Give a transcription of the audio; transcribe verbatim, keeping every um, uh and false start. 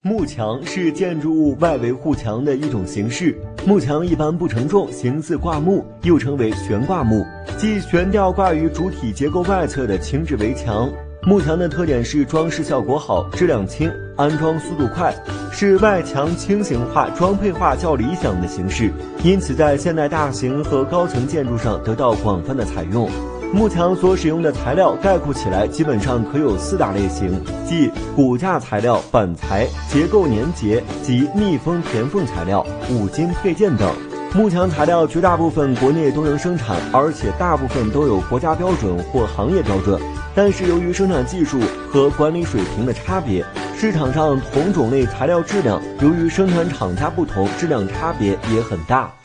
幕墙是建筑物外围护墙的一种形式。幕墙一般不承重，形似挂幕，又称为悬挂幕，即悬吊挂于主体结构外侧的轻质围墙。幕墙的特点是装饰效果好，质量轻，安装速度快，是外墙轻型化、装配化较理想的形式，因此在现代大型和高层建筑上得到广泛的采用。幕墙所使用的材料概括起来基本上可有四大类型，即骨架材料、板材、结构粘结及密封填缝材料、五金配件等。幕墙材料绝大部分国内都能生产，而且大部分都有国家标准或行业标准，但是由于生产技术和管理水平的差别，市场上同种类材料质量由于生产厂家不同，质量差别也很大。